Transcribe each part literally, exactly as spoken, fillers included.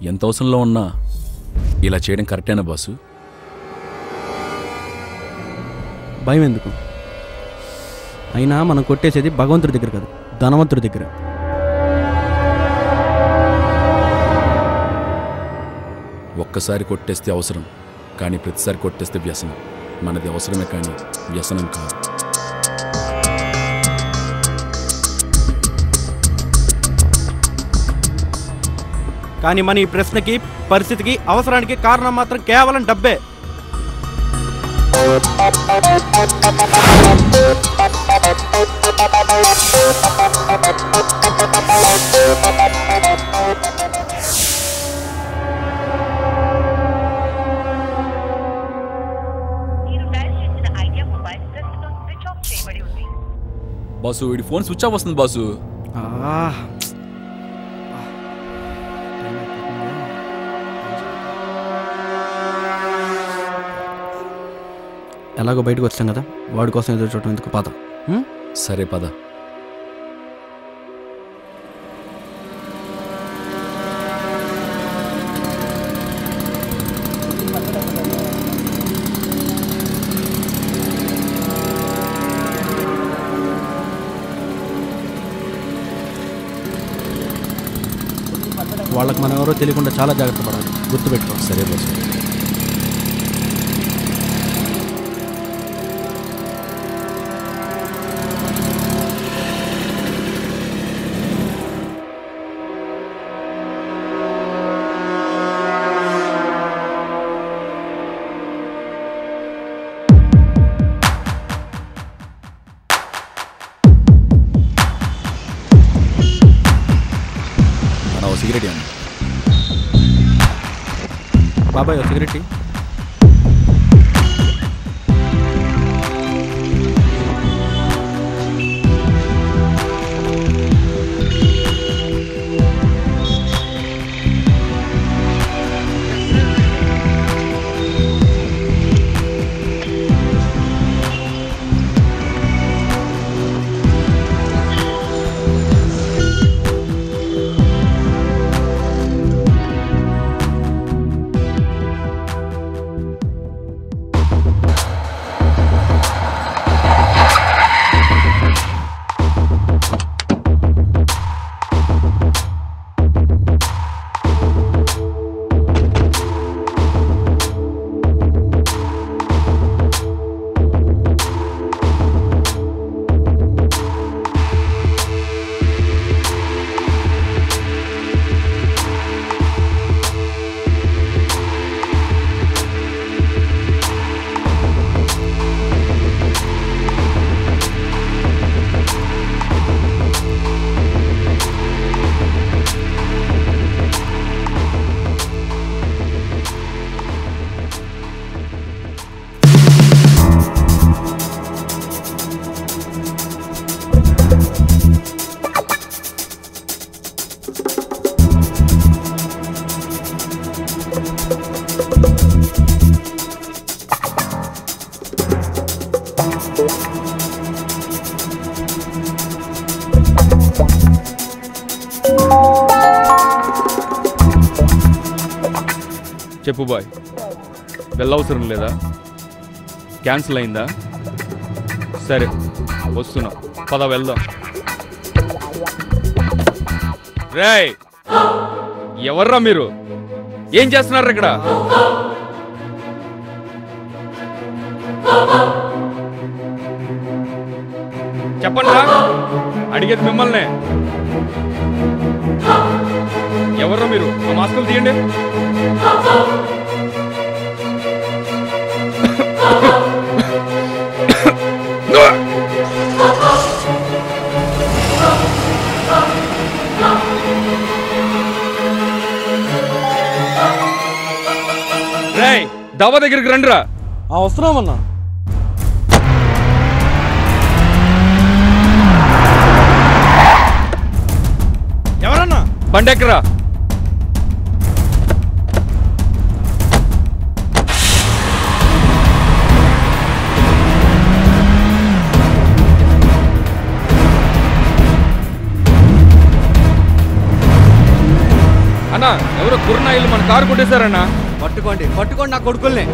ఎంత అవసరంలో ఉన్నా ఇలా చేయడం కరెక్టేనా బాసు? భయం ఎందుకు? అయినా మనం కొట్టేసేది భగవంతుడి దగ్గర కాదు, ధనవంతుడి దగ్గర. ఒక్కసారి కొట్టేస్తే అవసరం, కానీ ప్రతిసారి కొట్టేస్తే వ్యసనం. మనది అవసరమే కానీ వ్యసనం కాదు. కానీ మన ఈ ప్రశ్నకి, పరిస్థితికి, అవసరానికి కారణం మాత్రం కేవలం డబ్బే. బాసు వీడి ఫోన్ స్విచ్ ఆఫ్ వస్తుంది బాసు. ఎలాగో బయటకు వచ్చాం కదా, వాడి కోసం ఎదురు చూడటం ఎందుకు? పద. సరే పద. వాళ్ళకి మనం ఎవరో తెలియకుండా చాలా జాగ్రత్త పడాలి, గుర్తుపెట్టుకో. సరే బాసు. సిగరెట్ అన్న. బాబాయ్ సిగరెట్. చెప్పు బాయ్, వెళ్ళవసరం లేదా? క్యాన్సిల్ అయిందా? సరే వస్తున్నా, పద వెళ్దాం. రేయ్, ఎవర్రా మీరు? ఏం చేస్తున్నారు ఇక్కడ? చెప్పండి రా, అడిగేది మిమ్మల్నే. ఎవర్రా మీరు? ఆ మాస్కులు తీయండి. రేయ్, దావా దగ్గరికి రండిరా. వస్తున్నామన్నా. ఎవరన్నా? బండెక్కరా. అన్న అన్నా ఎవరో కుర్నాయిలు మన కారు కొట్టేశారన్నా. పట్టుకోండి పట్టుకోండి నా కొడుకుల్ని.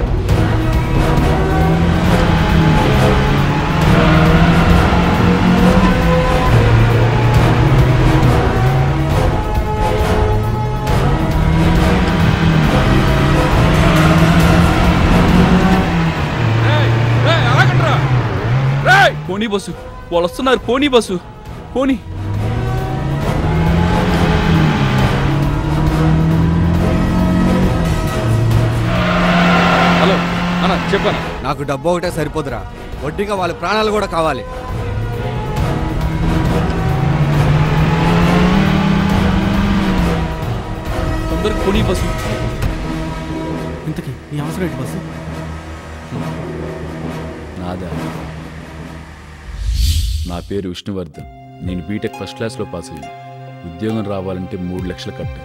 పోనీ బస్సు వాళ్ళు వస్తున్నారు. పోనీ బస్సు పోనీ. హలో అన్న చెప్పాను. నాకు డబ్బు ఒకటే సరిపోదురా, వడ్డీగా వాళ్ళ ప్రాణాలు కూడా కావాలి. తొందరగా పోనీ బస్సు. ఇంతకీ నీ అవసరం ఏంటి బస్సు? నాదా? నా పేరు విష్ణువర్ధన్. నేను బీటెక్ ఫస్ట్ క్లాస్లో పాస్ అయ్యాను. ఉద్యోగం రావాలంటే మూడు లక్షలు కట్టాను.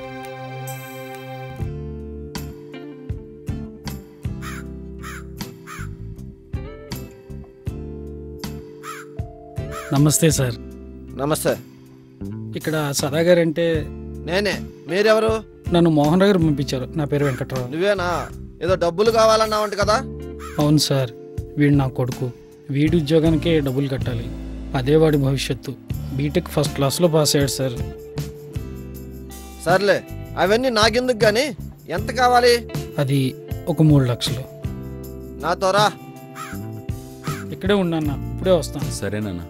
నమస్తే సార్. నమస్తే. ఇక్కడ సదాగారు అంటే నేనే. మీరెవరు? నన్ను మోహన్ రావు గారు పంపించారు. నా పేరు వెంకట్రావు. నువ్వేనా? ఏదో డబ్బులు కావాలన్నావంట కదా? అవును సార్. వీడు నా కొడుకు. వీడి ఉద్యోగానికే డబ్బులు కట్టాలి. అదే వాడి భవిష్యత్తు. బీటెక్ ఫస్ట్ క్లాస్లో పాస్ అయ్యాడు సార్. సర్లే, అవన్నీ నాకెందుకు గాని ఎంత కావాలి? అది ఒక మూడు లక్షలు. నాతో రా. ఇక్కడే ఉన్నాను, ఇప్పుడే వస్తాను. సరేనా?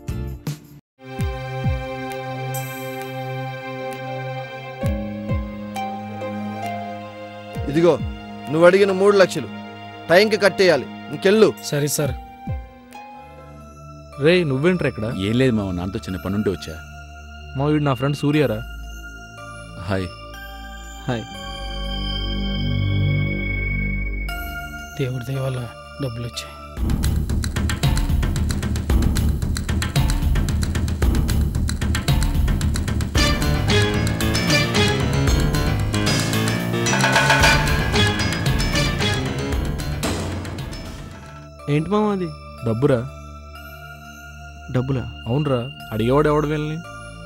ఇదిగో నువ్వు అడిగిన మూడు లక్షలు టైంకి కట్టేయాలి. ఇంకెళ్ళు. సరే సార్. రే నువ్వేంట్రా ఇక్కడ? ఏం లేదు మామ, నాతో చిన్న పని ఉంటే వచ్చా. మా వీడు నా ఫ్రెండ్ సూర్యారా. హాయ్. హాయ్. దేవుడి దయ వల్ల డబ్బులు వచ్చాయి. ఏంటి మామ అది? డబ్బురా. డబ్బులా? అవునరా, అడిగేవాడు ఎవడు వీళ్ళని?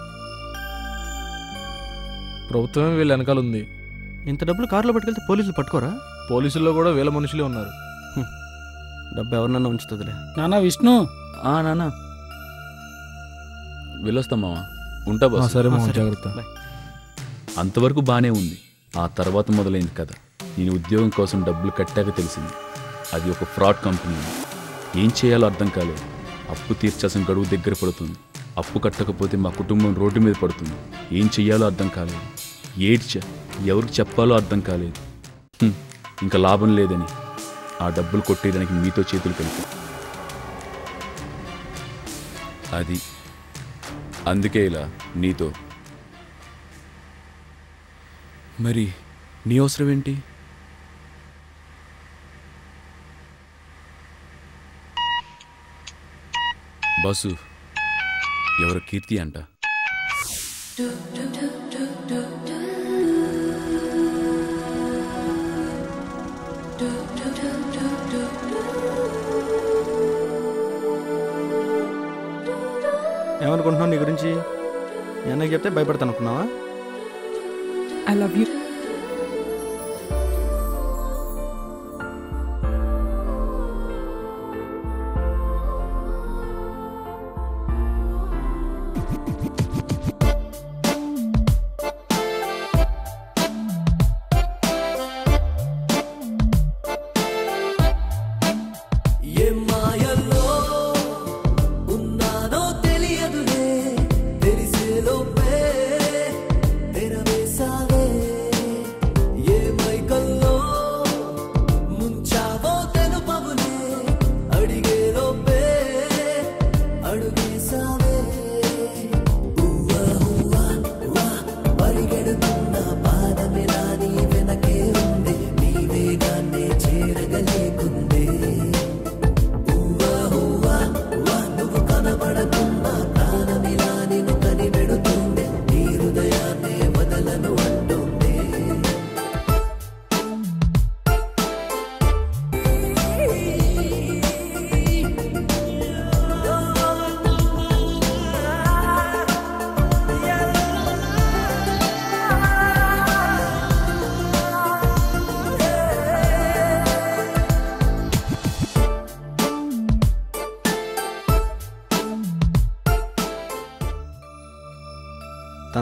ప్రభుత్వమే వీళ్ళ వెనకాల ఉంది. ఇంత డబ్బులు కారులో పట్టుకెళ్తే పోలీసులు పట్టుకోరా? పోలీసుల్లో కూడా వీళ్ళ మనుషులే ఉన్నారు. డబ్బు ఎవరినన్నా ఉంచుతుందిలే. నానా విష్ణు. ఆ నాన్న వెళ్ళొస్తాం మామ. ఉంటా ఆ, బస్. సరే ఆ, మామ, సరే. జాగ్రత్త. బాయ్. అంతవరకు బాగానే ఉంది. ఆ తర్వాత మొదలైంది కదా. నేను ఉద్యోగం కోసం డబ్బులు కట్టాక తెలిసింది అది ఒక ఫ్రాడ్ కంపెనీ. ఏం చేయాలో అర్థం కాలేదు. అప్పు తీర్చాల్సిన గడువు దగ్గర పడుతుంది. అప్పు కట్టకపోతే మా కుటుంబం రోడ్డు మీద పడుతుంది. ఏం చెయ్యాలో అర్థం కాలేదు. ఏడ్చా, ఎవరికి చెప్పాలో అర్థం కాలేదు. హ్మ్, ఇంకా లాభం లేదని ఆ డబ్బులు కొట్టేయడానికి మీతో చేతులు కలిపా. అది అందుకే ఇలా నీతో. మరి నీ అవసరం ఏంటి? బాసు, ఎవరు కీర్తి అంట. ఏమనుకుంటున్నావు నీ గురించి? మీ అన్నకి చెప్తే భయపడతాను అనుకున్నావా? I love you. తెలిసేలోపే తెరవేసావే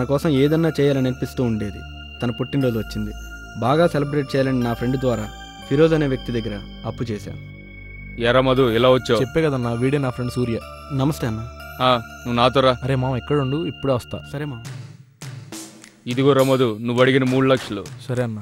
కోసం ఏదన్నా చేయాలని అనిపిస్తూ ఉండేది. తన పుట్టినరోజు వచ్చింది. బాగా సెలబ్రేట్ చేయాలని నా ఫ్రెండ్ ద్వారా ఫిరోజ్ అనే వ్యక్తి దగ్గర అప్పు చేశాను. ఎరా మధు ఇలా వచ్చావు? చెప్పే కదన్నా, వీడే నా ఫ్రెండ్ సూర్య. నమస్తే అన్న. ఆ, నువ్వు నాతో రా. అరే మామ ఎక్కడుండు, ఇప్పుడే వస్తా. సరే మామ. ఇదిగో రా మధు, నువ్వు అడిగిన మూడు లక్షలు. సరే అన్న.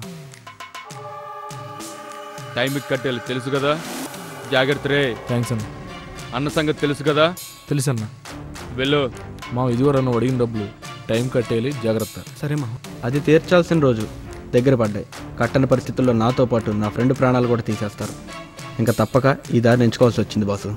టైంకి కట్టేయాలి తెలుసు కదా, జాగ్రత్త రే. థ్యాంక్స్ అన్న. అన్న సంగతి తెలుసు కదా? తెలుసు అన్న. వెళ్ళు. మా ఇదిగో రా, నువ్వు అడిగిన డబ్బులు టైం కట్టేయాలి, జాగ్రత్త. సరే మామ. అది తీర్చాల్సిన రోజు దగ్గర పడ్డాయి. కట్టని పరిస్థితుల్లో నాతో పాటు నా ఫ్రెండ్ ప్రాణాలు కూడా తీసేస్తారు. ఇంకా తప్పక ఈ దారిని ఎంచుకోవాల్సి వచ్చింది బాసు.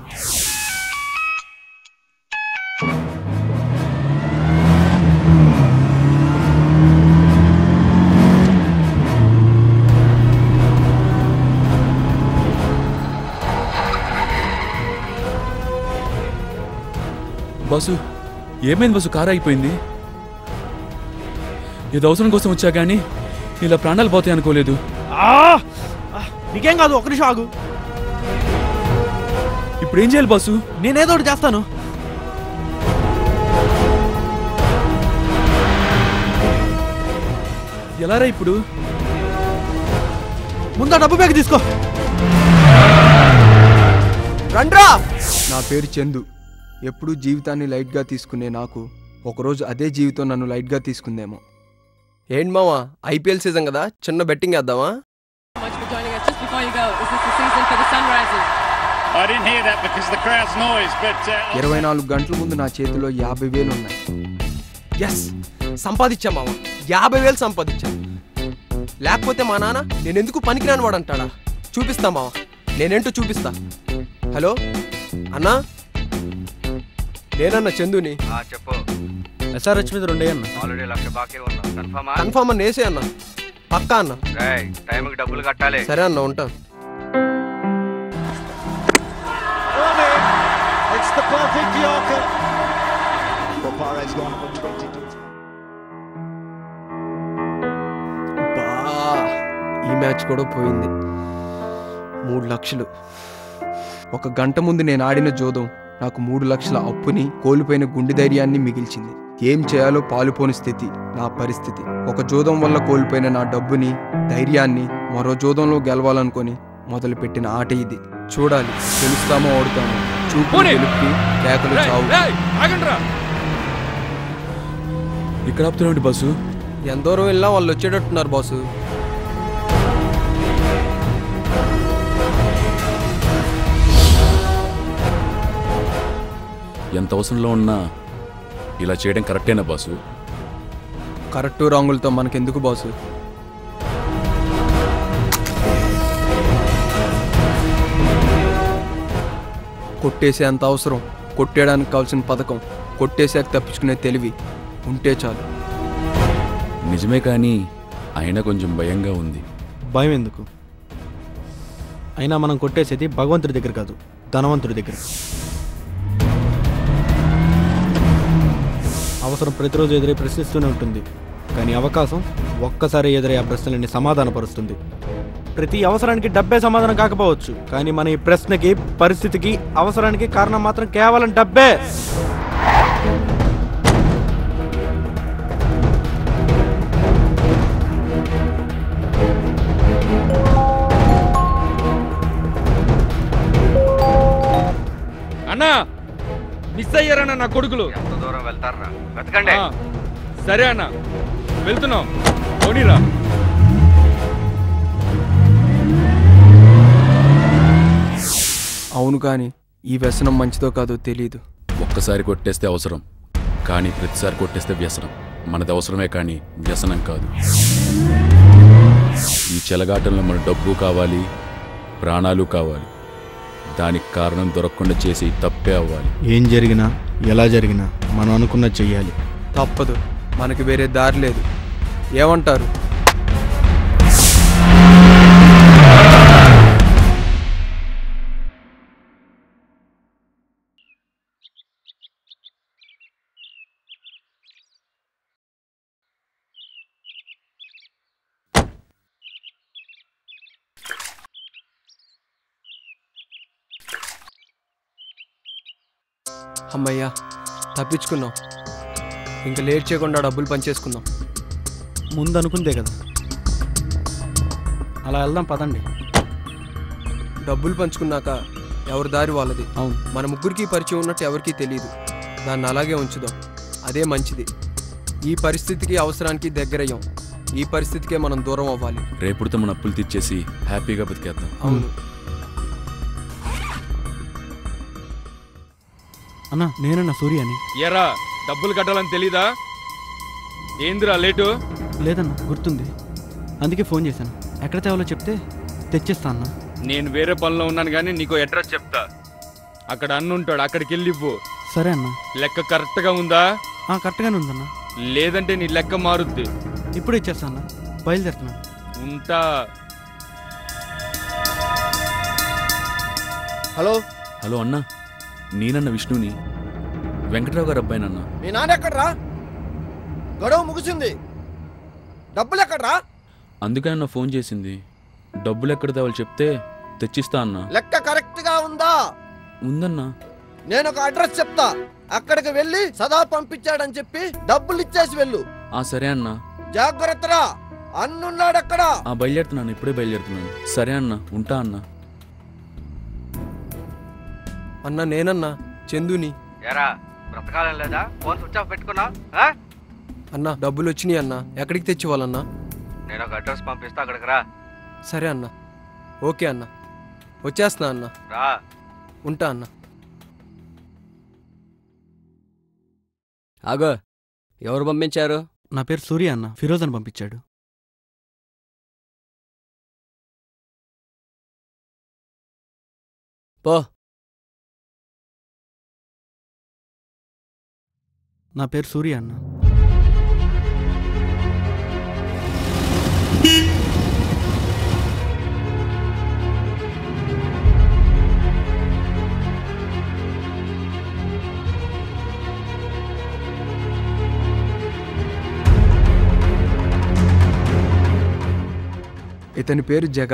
బాసు ఏమైంది బాసు? కారు అయిపోయింది. ఏదో అవసరం కోసం వచ్చా కానీ ఇలా ప్రాణాలు పోతాయి అనుకోలేదు. నీకేం కాదు, ఒక నిమిషం ఆగు. ఇప్పుడు ఏం చేయాలి బాసు? నేనేదో ఒకటి చేస్తాను. ఎలారా ఇప్పుడు? ముందు ఆ డబ్బు బ్యాగ్ తీసుకో. రండ్రా. నా పేరు చందు. ఎప్పుడూ జీవితాన్ని లైట్గా తీసుకునే నాకు ఒకరోజు అదే జీవితం నన్ను లైట్గా తీసుకుందేమో. ఏంటి మావా, ఐపీఎల్ సీజన్ కదా, చిన్న బెట్టింగ్ వేద్దామా? ఇరవై నాలుగు గంటల ముందు నా చేతిలో యాభై వేలు ఉన్నాయి. ఎస్, సంపాదించా మావా, యాభై వేలు సంపాదించా. లేకపోతే మా నాన్న నేనెందుకు పనికిరాని వాడు అంటాడా? చూపిస్తా మావా, నేనేంటో చూపిస్తా. హలో అన్నా, నేనన్నా చందుని. చెప్పు. ఎస్ఆర్హెచ్ మీద రెండే అన్న. ఆల్రెడీ లక్ష బాకీ ఉన్నా. కన్ఫర్మా? కన్ఫర్మ్ అన్న, వేసే అన్న, పక్కా అన్న. టైంకి డబ్బులు కట్టాలి. సరే అన్న, ఉంటా. ఈ మ్యాచ్ కూడా పోయింది. మూడు లక్షలు. ఒక గంట ముందు నేను ఆడిన జోదం నాకు మూడు లక్షల అప్పుని, కోల్పోయిన గుండె ధైర్యాన్ని మిగిల్చింది. ఏం చేయాలో పాలుపోని స్థితి నా పరిస్థితి. ఒక జోదం వల్ల కోల్పోయిన నా డబ్బుని, ధైర్యాన్ని మరో జోదంలో గెలవాలనుకొని మొదలుపెట్టిన ఆట ఇది. చూడాలి, గెలుస్తామో ఓడుతామో. చూపు గెలుపుకి కేకలు చావు. ఇక్కడ ఆపుతున్నాడు బాసు? ఎంత దూరం వెళ్ళినా వాళ్ళు వచ్చేటట్టున్నారు బాసు. ఎంత అవసరంలో ఉన్నా ఇలా చేయడం కరెక్టేనా బాసు? కరెక్టు రాంగులతో మనకెందుకు బాసు? కొట్టేసే అంత అవసరం, కొట్టేయడానికి కావాల్సిన పథకం, కొట్టేసాక తప్పించుకునే తెలివి ఉంటే చాలు. నిజమే, కానీ అయినా కొంచెం భయంగా ఉంది. భయం ఎందుకు? అయినా మనం కొట్టేసేది భగవంతుడి దగ్గర కాదు, ధనవంతుడి దగ్గర. అవసరం ప్రతిరోజు ఎదురై ప్రశ్నిస్తూనే ఉంటుంది, కానీ అవకాశం ఒక్కసారి ఎదురై ఆ ప్రశ్నలన్నీ సమాధానపరుస్తుంది. ప్రతి అవసరానికి డబ్బే సమాధానం కాకపోవచ్చు, కానీ మన ఈ ప్రశ్నకి, పరిస్థితికి, అవసరానికి కారణం మాత్రం కేవలం డబ్బే. అన్నా, మిస్ అయ్యారన్నా నా కొడుకులు. ఎంత దూరం వెళ్తారా? వెతకండి. సరే అన్న, వెళ్తున్నాం. పోనీరా. అవును, కానీ ఈ వ్యసనం మంచిదో కాదో తెలీదు. ఒక్కసారి కొట్టేస్తే అవసరం, కానీ ప్రతిసారి కొట్టేస్తే వ్యసనం. మనది అవసరమే కానీ వ్యసనం కాదు. ఈ చెలగాటంలో మన డబ్బు కావాలి, ప్రాణాలు కావాలి. దానికి కారణం దొరకకుండా చేసి తప్పే అవ్వాలి. ఏం జరిగినా, ఎలా జరిగినా మనం అనుకున్నది చెయ్యాలి. తప్పదు, మనకి వేరే దారి లేదు. ఏమంటారు? అమ్మయ్యా, తప్పించుకున్నాం. ఇంకా లేట్ చేయకుండా డబ్బులు పంచేసుకుందాం. ముందు అనుకుందే కదా, అలా వెళ్దాం పదండి. డబ్బులు పంచుకున్నాక ఎవరి దారి వాళ్ళది. అవును, మన ముగ్గురికి పరిచయం ఉన్నట్టు ఎవరికీ తెలియదు. దాన్ని అలాగే ఉంచుదాం, అదే మంచిది. ఈ పరిస్థితికి అవసరానికి దగ్గరయ్యాం, ఈ పరిస్థితికే మనం దూరం అవ్వాలి. రేపుడితో మన అప్పులు తీర్చేసి హ్యాపీగా బతికేద్దాం. అవును అన్నా, నేనన్నా సూర్య అని. ఎరా డబ్బులు కట్టాలని తెలీదా? ఏందిరా లేటు? లేదన్నా, గుర్తుంది, అందుకే ఫోన్ చేశాను. ఎక్కడ తేవాలో చెప్తే తెచ్చిస్తా అన్నా. నేను వేరే పనిలో ఉన్నాను కానీ నీకు అడ్రస్ చెప్తా. అక్కడ అన్న ఉంటాడు, అక్కడికి వెళ్ళి ఇవ్వు. సరే అన్నా. లెక్క కరెక్ట్గా ఉందా? కరెక్ట్గానే ఉందన్నా. లేదంటే నీ లెక్క మారుద్ది. ఇప్పుడు ఇచ్చేస్తా అన్నా, బయలుదేరుతున్నా. ఉంటా. హలో హలో అన్నా, నేనన్న విష్ణుని, వెంకట్రావు గారు అబ్బాయినన్నా. మీ నాన్న ఎక్కడ్రా? గొడవ ముగిసింది, డబ్బులు ఎక్కడ్రా? అందుకే అన్న ఫోన్ చేసింది. డబ్బులు ఎక్కడ తేవాలి చెప్తే తెచ్చిస్తా అన్నా. లెక్క కరెక్ట్ గా ఉందా? ఉందన్నా. నేను ఒక అడ్రస్ చెప్తా, అక్కడికి వెళ్ళి సదా పంపించాడని చెప్పి డబ్బులు ఇచ్చేసి వెళ్ళు. ఆ సరే అన్నా. జాగ్రత్తరా, అన్నున్నాడు అక్కడ. ఆ బయలుదేరుతున్నాను, ఇప్పుడే బయలుదేరుతున్నాను. సరే అన్నా, ఉంటా అన్నా. అన్న, నేనన్నా చందుని. ఎరా బ్రతకాలం లేదా? ఫోన్ స్విచ్ ఆఫ్ పెట్టుకున్నా? అన్న డబ్బులు వచ్చినాయి అన్న, ఎక్కడికి తెచ్చివ్వాలన్నా? నేను ఒక అడ్రస్ పంపిస్తా, అక్కడికి రా. సరే అన్న, ఓకే అన్న, వచ్చేస్తున్నా అన్న. రా. ఉంటా అన్న. ఆగో, ఎవరు పంపించారు? నా పేరు సూర్య అన్న, ఫిరోజ్ అని పంపించాడు. పో. నా పేరు సూర్య అన్న. ఇతని పేరు జగ.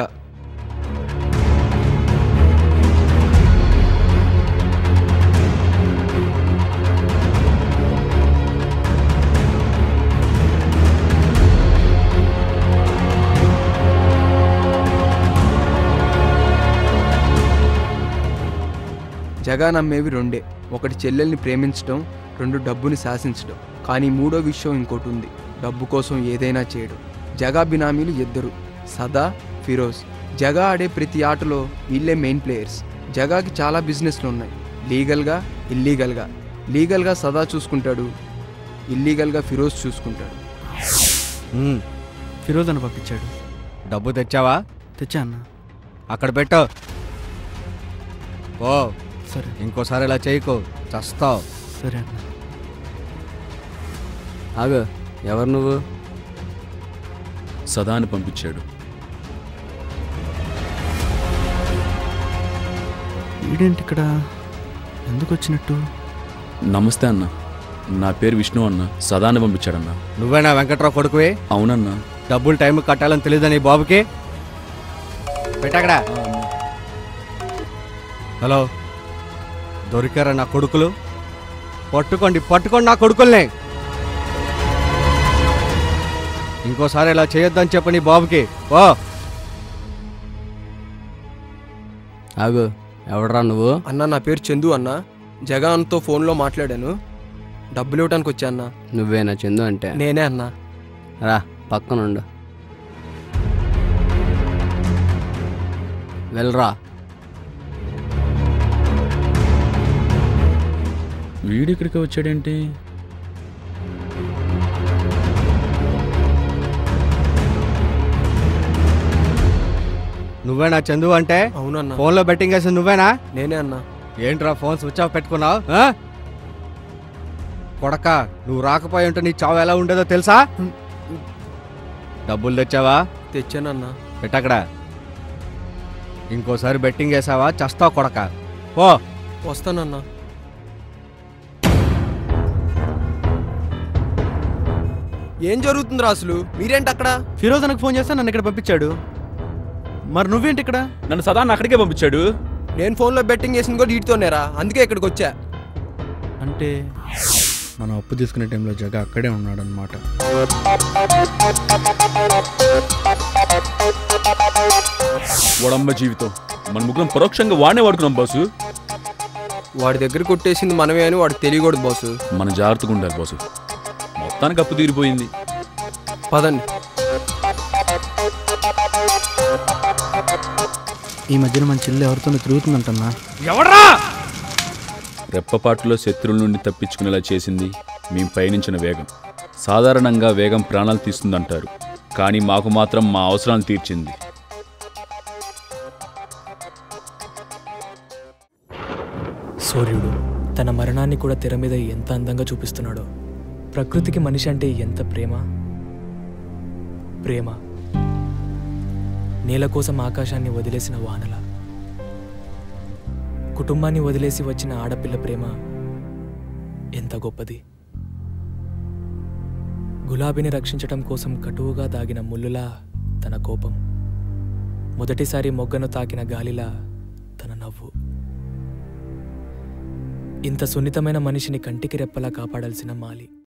జగా నమ్మేవి రెండే, ఒకటి చెల్లెల్ని ప్రేమించడం, రెండు డబ్బుని శాసించడం. కానీ మూడో విషయం ఇంకోటి ఉంది, డబ్బు కోసం ఏదైనా చేయడం. జగా బినామీలు ఇద్దరు, సదా, ఫిరోజ్. జగా ఆడే ప్రతి ఆటలో వీళ్ళే మెయిన్ ప్లేయర్స్. జగాకి చాలా బిజినెస్లు ఉన్నాయి, లీగల్గా, ఇల్లీగల్గా. లీగల్గా సదా చూసుకుంటాడు, ఇల్లీగల్గా ఫిరోజ్ చూసుకుంటాడు. ఫిరోజ్ అని పంపించాడు. డబ్బు తెచ్చావా? తెచ్చా అన్న. అక్కడ పెట్టు. ఓ సరే, ఇంకోసారి ఇలా చేయకు, చస్తావు. సరే అన్న. ఆగు, ఎవరు నువ్వు? సదా అని పంపించాడు. వీడేంటి ఇక్కడ, ఎందుకు వచ్చినట్టు? నమస్తే అన్న, నా పేరు విష్ణు అన్న. సదా అని పంపించాడన్నా. నువ్వేనా వెంకట్రావు కొడుకువే? అవునన్నా. డబ్బులు టైం కట్టాలని తెలియదని బాబుకి పెట్టాకడా. హలో, దొరికారా నా కొడుకులు? పట్టుకోండి, పట్టుకోండి నా కొడుకుల్ని. ఇంకోసారి ఇలా చేయొద్దని చెప్పని బాబుకి. ఓ ఆగు, ఎవడరా నువ్వు? అన్న, నా పేరు చందు అన్న. జగాన్తో ఫోన్లో మాట్లాడాను, డబ్బులు ఇవ్వడానికి వచ్చా అన్న. నువ్వేనా చందు అంటే? నేనే అన్న. రా, పక్కనుండు. వెళ్ళరా. వీడిక్కడికి వచ్చాడేంటి? నువ్వేనా చందు అంటే? అవునన్నా. ఫోన్లో బెట్టింగ్ వేసింది నువ్వేనా? నేనే అన్నా. ఏంట్రా ఫోన్ స్విచ్ ఆఫ్ పెట్టుకున్నావు? కొడక, నువ్వు రాకపోయి ఉంటే నీ చావు ఎలా ఉండేదో తెలుసా? డబ్బులు తెచ్చావా? తెచ్చానన్నా. పెట్టక్కడ. ఇంకోసారి బెట్టింగ్ వేసావా చస్తావు కొడక. ఓ వస్తానన్నా. ఏం జరుగుతుంది అసలు? మీరేంటి అక్కడ? ఫిరోజ్ అనకు ఫోన్ చేస్తే నన్ను ఇక్కడ పంపించాడు. మరి నువ్వేంటి ఇక్కడ? నన్ను సదా అక్కడికే పంపించాడు. నేను ఫోన్లో బెట్టింగ్ చేసింది కూడా వీటితోనేరా, అందుకే ఇక్కడికి వచ్చా. అంటే మనం అప్పు తీసుకునే టైంలో జగ అక్కడే ఉన్నాడనమాట. వాడమ్మ జీవితం మన ముగ్గురం పరోక్షంగా వాడినే వాడుకున్నాం బాసు. వాడి దగ్గర కొట్టేసింది మనమే అని వాడికి తెలియకూడదు బాసు. మన జాగ్రత్తగా ఉండాలి బాసు. మొత్తానికి అప్పు తీరిపోయింది. పదండి. ఈ మధ్యన మన చెల్లి ఎవరితోనూ తిరుగుతుందంటన్నా. ఎవడ్రా? రెప్పపాటులో శత్రువుల నుండి తప్పించుకునేలా చేసింది మేము పయనించిన వేగం. సాధారణంగా వేగం ప్రాణాలు తీస్తుందంటారు, కానీ మాకు మాత్రం మా అవసరాలు తీర్చింది. సూర్యుడు తన మరణాన్ని కూడా తెర మీద ఎంత అందంగా చూపిస్తున్నాడో. ప్రకృతికి మనిషి అంటే ఎంత ప్రేమ. ప్రేమ నేల కోసం ఆకాశాన్ని వదిలేసిన వానల, కుటుంబాన్ని వదిలేసి వచ్చిన ఆడపిల్ల ప్రేమ ఎంత గొప్పది. గులాబీని రక్షించటం కోసం కటువుగా దాగిన ముల్లులా తన కోపం, మొదటిసారి మొగ్గను తాకిన గాలిలా తన నవ్వు. ఇంత సున్నితమైన మనిషిని కంటికి రెప్పలా కాపాడాల్సిన మాలి.